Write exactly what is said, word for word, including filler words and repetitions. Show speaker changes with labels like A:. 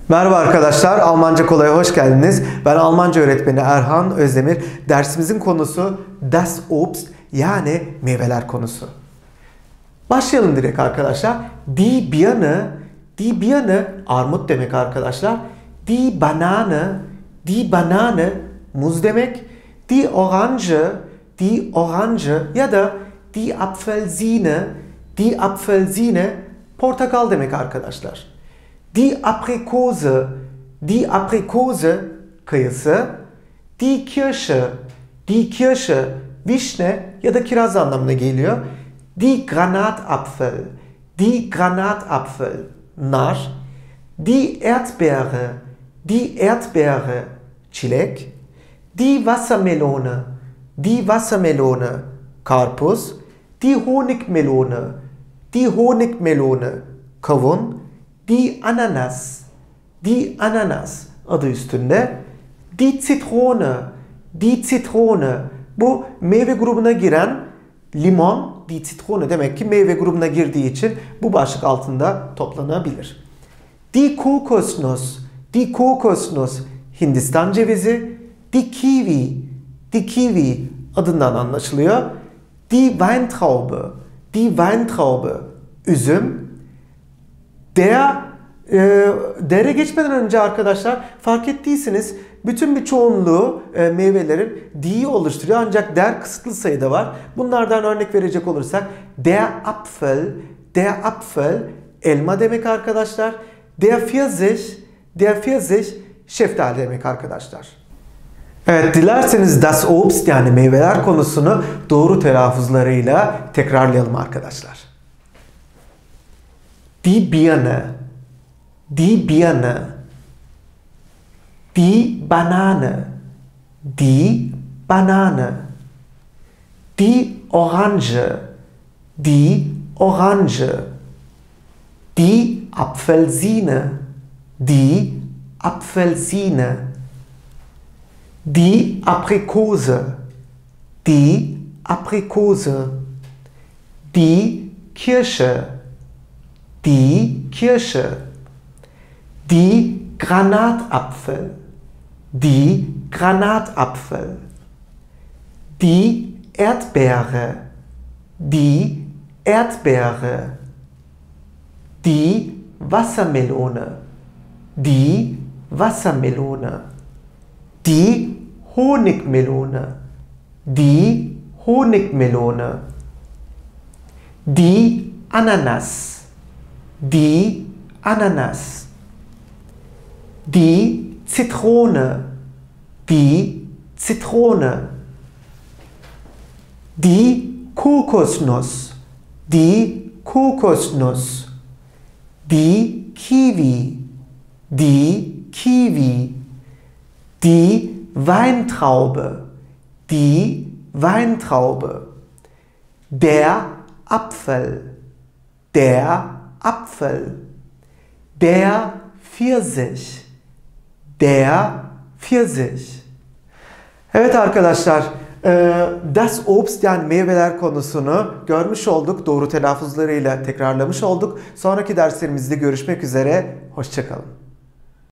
A: Merhaba arkadaşlar, Almanca Kolay'a hoş geldiniz. Ben Almanca öğretmeni Erhan Özdemir. Dersimizin konusu Das Obst, yani meyveler konusu. Başlayalım direkt arkadaşlar. Die Birne, die Birne armut demek arkadaşlar. Die Banane, die Banane muz demek. Die Orange, die Orange ya da die Apfelsine, die Apfelsine portakal demek arkadaşlar. Die Aprikose, die Aprikose kayısı. Die Kirsche, die Kirsche vişne ya da kiraz anlamına geliyor. Die Granatapfel, die Granatapfel nar. Die Erdbeere, die Erdbeere çilek. Die Wassermelone, die Wassermelone karpuz. Die Honigmelone, die Honigmelone kavun. Die Ananas, die Ananas adı üstünde. Die Zitrone, die Zitrone bu meyve grubuna giren limon. Die Zitrone demek ki meyve grubuna girdiği için bu başlık altında toplanabilir. Die Kokosnuss, die Kokosnuss Hindistan cevizi. Die Kiwi, die Kiwi adından anlaşılıyor. Die Weintraube, die Weintraube üzüm. Der, e, der'e geçmeden önce arkadaşlar fark ettiyseniz bütün bir çoğunluğu e, meyvelerin di'yi oluşturuyor. Ancak der kısıtlı sayıda var. Bunlardan örnek verecek olursak der Apfel, der Apfel elma demek arkadaşlar. Der Pfirsich, der Pfirsich şeftali demek arkadaşlar. Evet, dilerseniz Das Obst yani meyveler konusunu doğru telaffuzlarıyla tekrarlayalım arkadaşlar. Die Birne, die Birne, die Banane, die Banane, die Orange, die Orange, die Apfelsine, die Apfelsine, die Aprikose, die Aprikose, die Kirsche, die Kirsche, die Granatapfel, die Granatapfel, die Erdbeere, die Erdbeere, die Wassermelone, die Wassermelone, die Honigmelone, die Honigmelone, die Ananas, die Ananas, die Zitrone, die Zitrone, die Kokosnuss, die Kokosnuss, die Kiwi, die Kiwi, die Weintraube, die Weintraube, der Apfel, der Apfel, der Pfirsich, der Pfirsich. Evet arkadaşlar, Das Obst yani meyveler konusunu görmüş olduk. Doğru telaffuzlarıyla tekrarlamış olduk. Sonraki derslerimizde görüşmek üzere. Hoşça kalın.